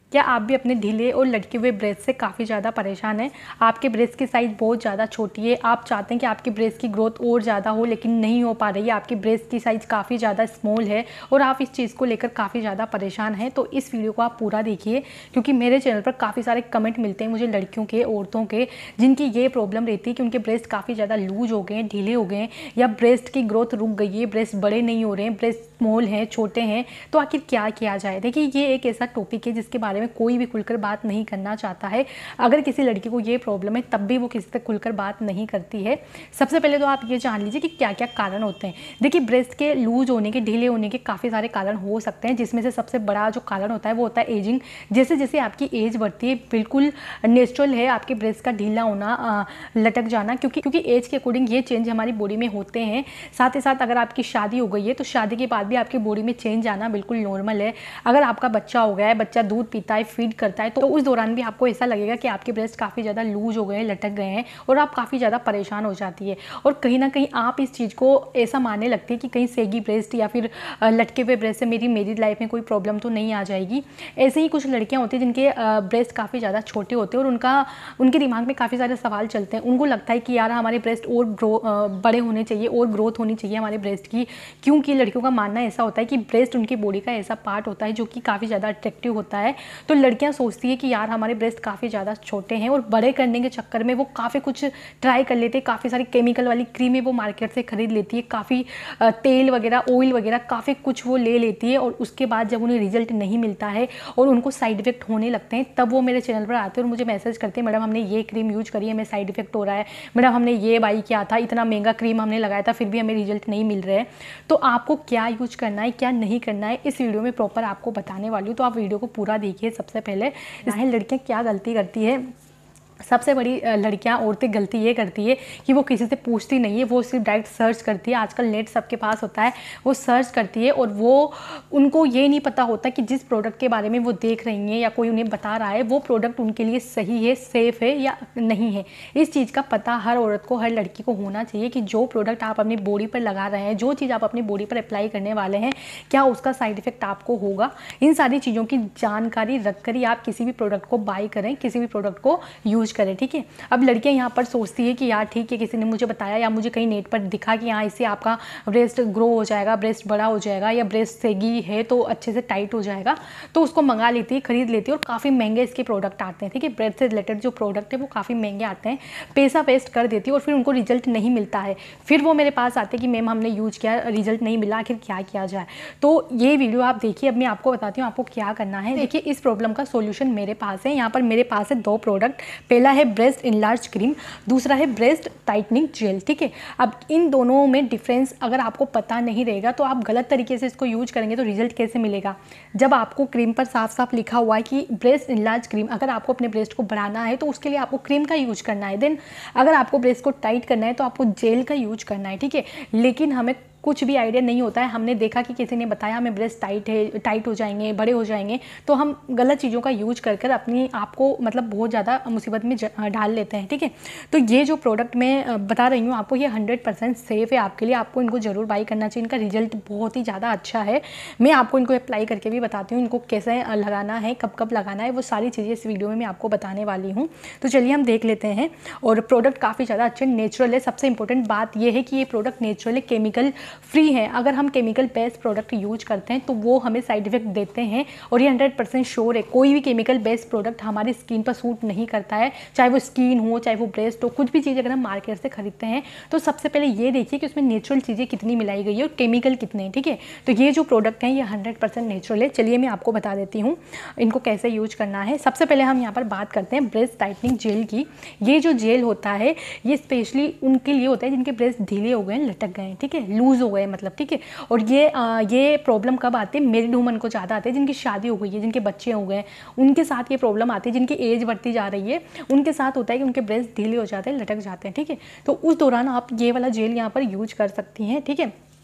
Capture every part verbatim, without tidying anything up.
क्या आप भी अपने ढीले और लटके हुए ब्रेस्ट से काफ़ी ज़्यादा परेशान हैं? आपके ब्रेस्ट की साइज़ बहुत ज़्यादा छोटी है, आप चाहते हैं कि आपकी ब्रेस्ट की ग्रोथ और ज़्यादा हो लेकिन नहीं हो पा रही है, आपकी ब्रेस्ट की साइज़ काफ़ी ज़्यादा स्मॉल है और आप इस चीज़ को लेकर काफ़ी ज़्यादा परेशान हैं, तो इस वीडियो को आप पूरा देखिए क्योंकि मेरे चैनल पर काफ़ी सारे कमेंट मिलते हैं मुझे लड़कियों के, औरतों के, जिनकी ये प्रॉब्लम रहती है कि उनके ब्रेस्ट काफ़ी ज़्यादा लूज हो गए हैं, ढीले हो गए हैं या ब्रेस्ट की ग्रोथ रुक गई है, ब्रेस्ट बड़े नहीं हो रहे हैं, ब्रेस्ट स्मॉल हैं, छोटे हैं, तो आखिर क्या किया जाए। देखिए, ये एक ऐसा टॉपिक है जिसके बारे में कोई भी खुलकर बात नहीं करना चाहता है। अगर किसी लड़की को ये प्रॉब्लम है तब भी वो किसी से खुलकर बात नहीं करती है। सबसे पहले तो आप ये जान लीजिए कि क्या क्या कारण होते हैं। देखिए, ब्रेस्ट के लूज होने के, ढीले होने के काफ़ी सारे कारण हो सकते हैं, जिसमें से सबसे बड़ा जो कारण होता है वो होता है एजिंग। जैसे जैसे आपकी एज बढ़ती है, बिल्कुल नेचुरल है आपके ब्रेस्ट का ढीला होना, लटक जाना, क्योंकि क्योंकि एज के अकॉर्डिंग ये चेंज हमारी बॉडी में होते हैं। साथ ही साथ अगर आपकी शादी हो गई है तो शादी के बाद भी आपकी बॉडी में चेंज आना बिल्कुल नॉर्मल है। अगर आपका बच्चा हो गया है, बच्चा दूध पीता है, फीड करता है, तो उस दौरान भी आपको ऐसा लगेगा कि आपके ब्रेस्ट काफ़ी ज़्यादा लूज हो गए हैं, लटक गए हैं और आप काफ़ी ज़्यादा परेशान हो जाती है। और कहीं ना कहीं आप इस चीज़ को ऐसा मानने लगती है कि कहीं सेगी ब्रेस्ट या फिर लटके हुए ब्रेस्ट से मेरी मेरी लाइफ में कोई प्रॉब्लम तो नहीं आ जाएगी। ऐसे ही कुछ लड़कियाँ होती हैं जिनके ब्रेस्ट काफ़ी ज़्यादा छोटे होते हैं और उनका उनके दिमाग में काफ़ी सारे सवाल चलते हैं। उनको लगता है कि यार हमारे ब्रेस्ट और ग्रो बड़े होने चाहिए और ग्रोथ होनी चाहिए हमारे ब्रेस्ट की, क्योंकि लड़कियों का मानना ऐसा होता है कि ब्रेस्ट उनकी बॉडी का ऐसा पार्ट होता है जो कि काफ़ी ज़्यादा अट्रैक्टिव होता है। तो लड़कियां सोचती है कि यार हमारे ब्रेस्ट काफ़ी ज़्यादा छोटे हैं और बड़े करने के चक्कर में वो काफ़ी कुछ ट्राई कर लेते हैं, काफ़ी सारी केमिकल वाली क्रीमें वो मार्केट से खरीद लेती है, काफ़ी तेल वगैरह, ऑयल वगैरह काफ़ी कुछ वो ले लेती है और उसके बाद जब उन्हें रिजल्ट नहीं मिलता है और उनको साइड इफेक्ट होने लगते हैं, तब वो मेरे चैनल पर आते हैं और मुझे मैसेज करते हैं, मैडम हमने ये क्रीम यूज करी है, हमें साइड इफेक्ट हो रहा है, मैडम हमने ये बाई किया था, इतना महंगा क्रीम हमने लगाया था, फिर भी हमें रिजल्ट नहीं मिल रहे हैं। तो आपको क्या यूज करना है, क्या नहीं करना है, इस वीडियो में प्रॉपर आपको बताने वाली हूँ, तो आप वीडियो को पूरा देखिए। सबसे पहले लड़कियां क्या गलती करती है, सबसे बड़ी लड़कियां, औरतें गलती ये करती है कि वो किसी से पूछती नहीं है, वो सिर्फ डायरेक्ट सर्च करती है। आजकल नेट सबके पास होता है, वो सर्च करती है और वो उनको ये नहीं पता होता कि जिस प्रोडक्ट के बारे में वो देख रही हैं या कोई उन्हें बता रहा है वो प्रोडक्ट उनके लिए सही है, सेफ़ है या नहीं है। इस चीज़ का पता हर औरत को, हर लड़की को होना चाहिए कि जो प्रोडक्ट आप अपनी बॉडी पर लगा रहे हैं, जो चीज़ आप अपनी बॉडी पर अप्लाई करने वाले हैं, क्या उसका साइड इफेक्ट आपको होगा। इन सारी चीज़ों की जानकारी रख कर ही आप किसी भी प्रोडक्ट को बाई करें, किसी भी प्रोडक्ट को यूज करें, ठीक है। अब लड़कियां यहाँ पर सोचती है कि यार ठीक है, किसी ने मुझे बताया या मुझे कहीं नेट पर दिखा कि यहाँ इससे आपका ब्रेस्ट ग्रो हो जाएगा, ब्रेस्ट बड़ा हो जाएगा, या ब्रेस्ट सेगी है तो अच्छे से टाइट हो जाएगा, तो उसको मंगा लेती है, खरीद लेती है और काफ़ी महंगे इसके प्रोडक्ट आते हैं, ठीक है। ब्रेस्ट से रिलेटेड जो प्रोडक्ट है वो काफ़ी महंगे आते हैं, पैसा वेस्ट कर देती है और फिर उनको रिजल्ट नहीं मिलता है। फिर वो मेरे पास आते हैं कि मैम हमने यूज किया, रिजल्ट नहीं मिला, आखिर क्या किया जाए। तो ये वीडियो आप देखिए, अब मैं आपको बताती हूँ आपको क्या करना है। देखिए, इस प्रॉब्लम का सोल्यूशन मेरे पास है। यहाँ पर मेरे पास है दो प्रोडक्ट, पहला है ब्रेस्ट इनलार्ज क्रीम, दूसरा है ब्रेस्ट टाइटनिंग जेल, ठीक है। अब इन दोनों में डिफरेंस अगर आपको पता नहीं रहेगा तो आप गलत तरीके से इसको यूज करेंगे तो रिजल्ट कैसे मिलेगा। जब आपको क्रीम पर साफ साफ लिखा हुआ है कि ब्रेस्ट इनलार्ज क्रीम, अगर आपको अपने ब्रेस्ट को बढ़ाना है तो उसके लिए आपको क्रीम का यूज करना है। देन अगर आपको ब्रेस्ट को टाइट करना है तो आपको जेल का यूज करना है, ठीक है। लेकिन हमें कुछ भी आइडिया नहीं होता है, हमने देखा कि किसी ने बताया हमें ब्रेस्ट टाइट है, टाइट हो जाएंगे, बड़े हो जाएंगे, तो हम गलत चीज़ों का यूज कर कर अपनी आपको मतलब बहुत ज़्यादा मुसीबत में डाल लेते हैं, ठीक है। तो ये जो प्रोडक्ट मैं बता रही हूँ आपको, ये हंड्रेड परसेंट सेफ़ है आपके लिए, आपको इनको ज़रूर बाई करना चाहिए। इनका रिजल्ट बहुत ही ज़्यादा अच्छा है। मैं आपको इनको अप्लाई करके भी बताती हूँ, इनको कैसे लगाना है, कब कब लगाना है, वो सारी चीज़ें इस वीडियो में मैं आपको बताने वाली हूँ। तो चलिए हम देख लेते हैं। और प्रोडक्ट काफ़ी ज़्यादा अच्छे, नेचुरल है। सबसे इंपॉर्टेंट बात यह है कि ये प्रोडक्ट नेचुरल है, केमिकल फ्री है। अगर हम केमिकल बेस्ड प्रोडक्ट यूज करते हैं तो वो हमें साइड इफेक्ट देते हैं और ये हंड्रेड परसेंट श्योर है। कोई भी केमिकल बेस्ड प्रोडक्ट हमारी स्किन पर सूट नहीं करता है, चाहे वो स्किन हो, चाहे वो ब्रेस्ट हो, कुछ भी चीज़ अगर हम मार्केट से खरीदते हैं तो सबसे पहले ये देखिए कि उसमें नेचुरल चीज़ें कितनी मिलाई गई है और केमिकल कितने हैं, ठीक है। तो ये जो प्रोडक्ट हैं ये हंड्रेड परसेंट नेचुरल है। चलिए मैं आपको बता देती हूँ इनको कैसे यूज करना है। सबसे पहले हम यहाँ पर बात करते हैं ब्रेस्ट टाइटनिंग जेल की। ये जो जेल होता है ये स्पेशली उनके लिए होता है जिनके ब्रेस्ट ढीले हो गए हैं, लटक गए हैं, ठीक है, लूज हो गए मतलब, ठीक है। और ये आ, ये प्रॉब्लम कब आती है, मैरिड वुमन को ज़्यादा आती है, जिनकी शादी हो गई है, जिनके बच्चे हो गए, उनके साथ ये प्रॉब्लम आती है। जिनकी एज बढ़ती जा रही है उनके साथ होता है कि उनके ब्रेस्ट ढीले हो जाते हैं, लटक जाते हैं, ठीक है। तो उस दौरान आप ये वाला जेल यहाँ पर यूज कर सकती हैं, ठीक है।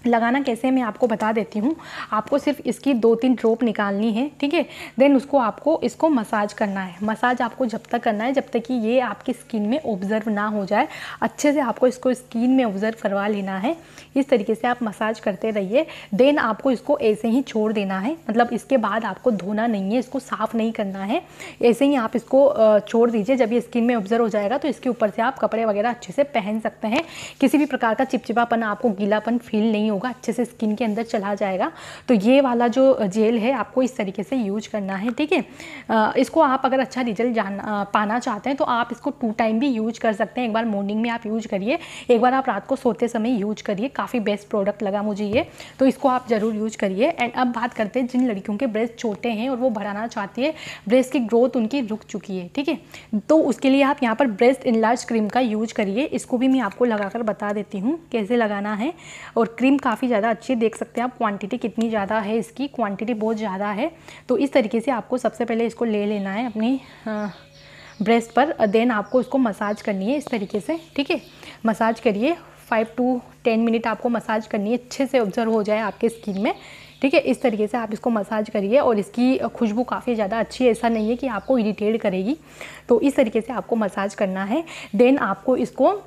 लगाना कैसे मैं आपको बता देती हूँ। आपको सिर्फ इसकी दो तीन ड्रॉप निकालनी है, ठीक है। देन उसको आपको इसको मसाज करना है। मसाज आपको जब तक करना है जब तक कि ये आपकी स्किन में ऑब्जर्व ना हो जाए। अच्छे से आपको इसको स्किन में ऑब्जर्व करवा लेना है। इस तरीके से आप मसाज करते रहिए। देन आपको इसको ऐसे ही छोड़ देना है, मतलब इसके बाद आपको धोना नहीं है, इसको साफ़ नहीं करना है। ऐसे ही आप इसको छोड़ दीजिए। जब ये स्किन में ऑब्जर्व हो जाएगा तो इसके ऊपर से आप कपड़े वगैरह अच्छे से पहन सकते हैं। किसी भी प्रकार का चिपचिपापन, आपको गीलापन फील नहीं होगा, अच्छे से स्किन के अंदर चला जाएगा। तो ये वाला जो जेल है आपको इस तरीके से यूज करना है, ठीक है। इसको आप अगर अच्छा रिजल्ट जान पाना चाहते हैं तो आप इसको टू टाइम भी यूज कर सकते हैं। एक बार मॉर्निंग में आप यूज करिए, एक बार आप रात को सोते समय यूज करिए। काफ़ी बेस्ट प्रोडक्ट लगा मुझे ये, तो इसको आप ज़रूर यूज करिए। एंड अब बात करते हैं जिन लड़कियों के ब्रेस्ट छोटे हैं और वो बढ़ाना चाहती है, ब्रेस्ट की ग्रोथ उनकी रुक चुकी है, ठीक है, तो उसके लिए आप यहाँ पर ब्रेस्ट इनलार्ज क्रीम का यूज करिए। इसको भी मैं आपको लगाकर बता देती हूँ कैसे लगाना है। और क्रीम काफ़ी ज़्यादा अच्छी, देख सकते हैं आप क्वांटिटी कितनी ज़्यादा है, इसकी क्वांटिटी बहुत ज़्यादा है। तो इस तरीके से आपको सबसे पहले इसको ले लेना है अपनी ब्रेस्ट पर। देन आपको इसको मसाज करनी है इस तरीके से, ठीक है। मसाज करिए, फाइव टू टेन मिनट आपको मसाज करनी है, अच्छे से ऑब्जर्व हो जाए आपके स्किन में, ठीक है। इस तरीके से आप इसको मसाज करिए। और इसकी खुशबू काफ़ी ज़्यादा अच्छी है, ऐसा नहीं है कि आपको इरिटेट करेगी। तो इस तरीके से आपको मसाज करना है। देन आपको इसको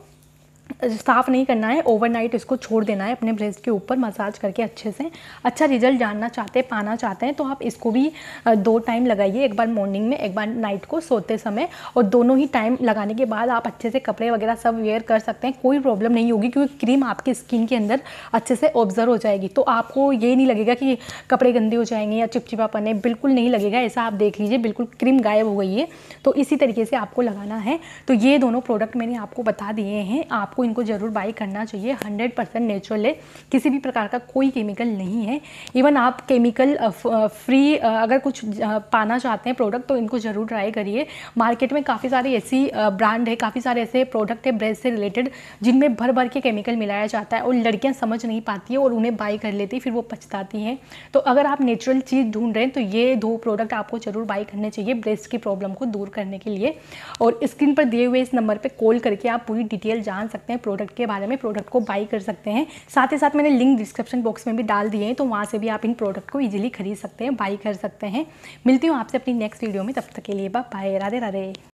साफ़ नहीं करना है, ओवरनाइट इसको छोड़ देना है अपने ब्रेस्ट के ऊपर मसाज करके अच्छे से। अच्छा रिजल्ट जानना चाहते हैं, पाना चाहते हैं तो आप इसको भी दो टाइम लगाइए, एक बार मॉर्निंग में, एक बार नाइट को सोते समय। और दोनों ही टाइम लगाने के बाद आप अच्छे से कपड़े वगैरह सब वेयर कर सकते हैं, कोई प्रॉब्लम नहीं होगी, क्योंकि क्रीम आपकी स्किन के अंदर अच्छे से ऑब्जर्व हो जाएगी। तो आपको ये नहीं लगेगा कि कपड़े गंदे हो जाएंगे या चिपचिपापन है, बिल्कुल नहीं लगेगा ऐसा। आप देख लीजिए, बिल्कुल क्रीम गायब हो गई है। तो इसी तरीके से आपको लगाना है। तो ये दोनों प्रोडक्ट मैंने आपको बता दिए हैं, आपको इनको ज़रूर बाई करना चाहिए। हंड्रेड परसेंट नेचुरल है, किसी भी प्रकार का कोई केमिकल नहीं है। इवन आप केमिकल फ्री अगर कुछ पाना चाहते हैं प्रोडक्ट तो इनको ज़रूर ट्राई करिए। मार्केट में काफ़ी सारी ऐसी ब्रांड है, काफ़ी सारे ऐसे प्रोडक्ट है ब्रेस्ट से रिलेटेड जिनमें भर भर के केमिकल मिलाया जाता है और लड़कियां समझ नहीं पाती है और उन्हें बाई कर लेती, फिर वो पछताती हैं। तो अगर आप नेचुरल चीज़ ढूंढ रहे हैं तो ये दो प्रोडक्ट आपको ज़रूर बाई करने चाहिए ब्रेस्ट की प्रॉब्लम को दूर करने के लिए। और स्क्रीन पर दिए हुए इस नंबर पर कॉल करके आप पूरी डिटेल जान सकते हैं प्रोडक्ट के बारे में, प्रोडक्ट को बाई कर सकते हैं। साथ ही साथ मैंने लिंक डिस्क्रिप्शन बॉक्स में भी डाल दिए हैं, तो वहाँ से भी आप इन प्रोडक्ट को इजीली खरीद सकते हैं, बाई कर सकते हैं। मिलती हूँ आपसे अपनी नेक्स्ट वीडियो में, तब तक के लिए बाय बाय, राधे राधे।